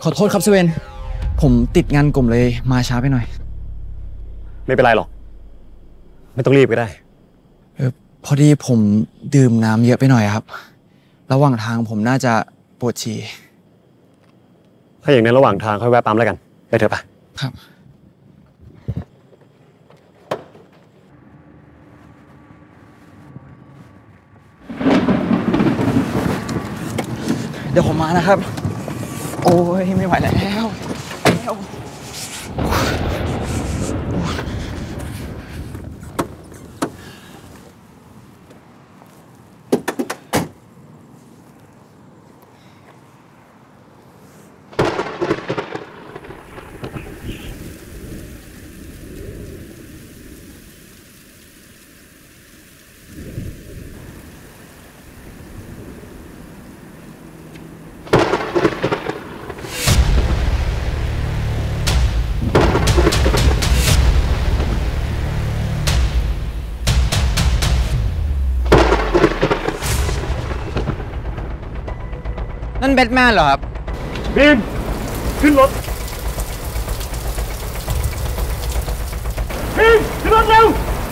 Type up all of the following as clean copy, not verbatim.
อโทษครับเซเว่นผมติดงานกลุ่มเลยมาช้าไปหน่อยไม่เป็นไรหรอกไม่ต้องรีบก็ได้พอดีผมดื่มน้ำเยอะไปหน่อยครับระหว่างทางผมน่าจะปวดฉี่ถ้าอย่างนั้นระหว่างทางค่อยแวะปั๊มแล้วกันไปเถอะปะครับเดี๋ยวผมมานะครับโอ้ยไม่ไหวแล้วนั่นแบทแมนเหรอครับบีมขึ้นรถบีมขึ้นรถเร็ว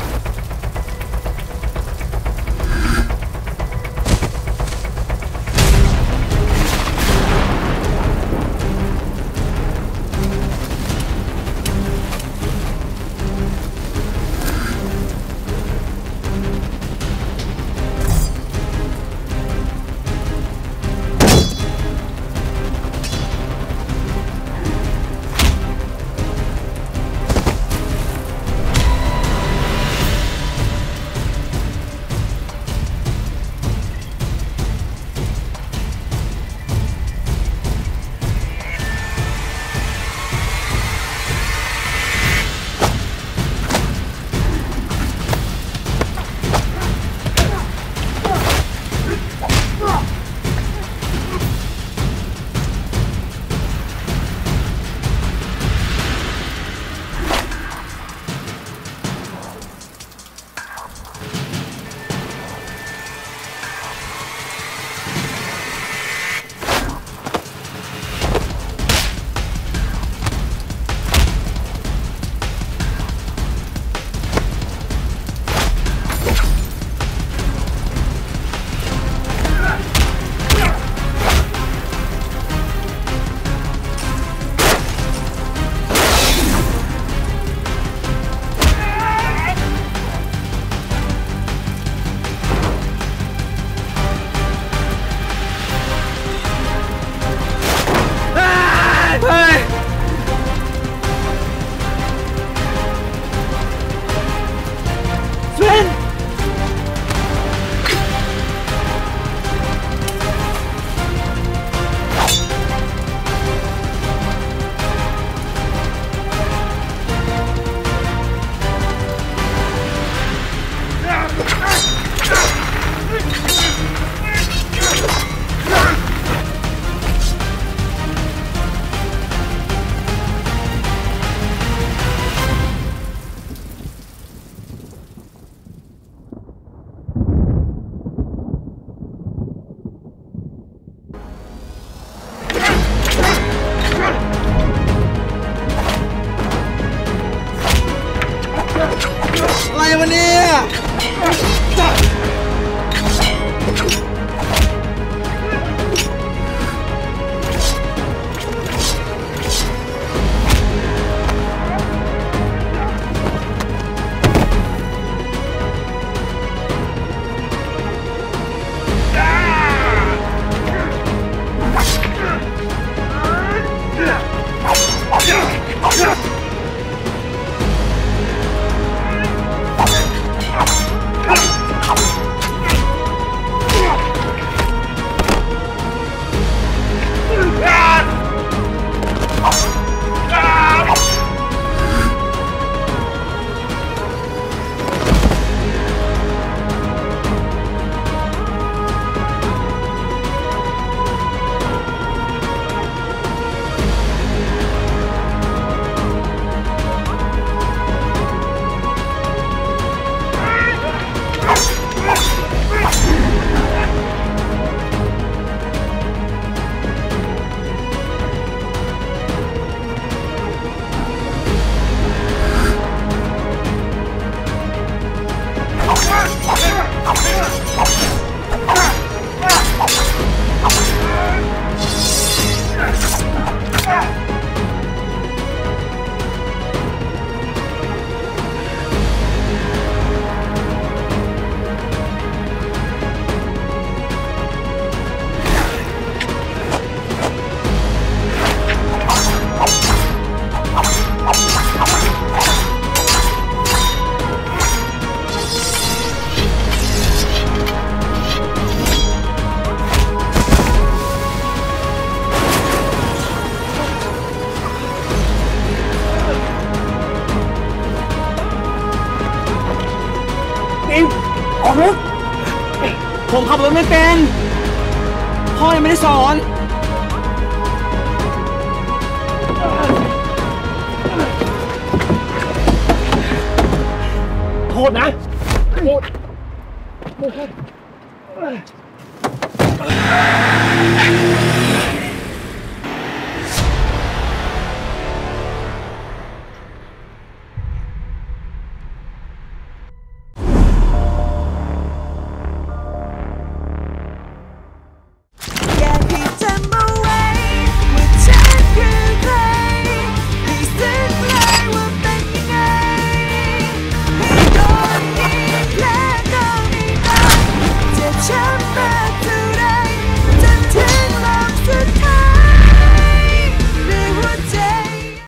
อะไรวะเนี่ยผมขับรถไม่เป็น พ่อยังไม่ได้สอนโทษนะโทษ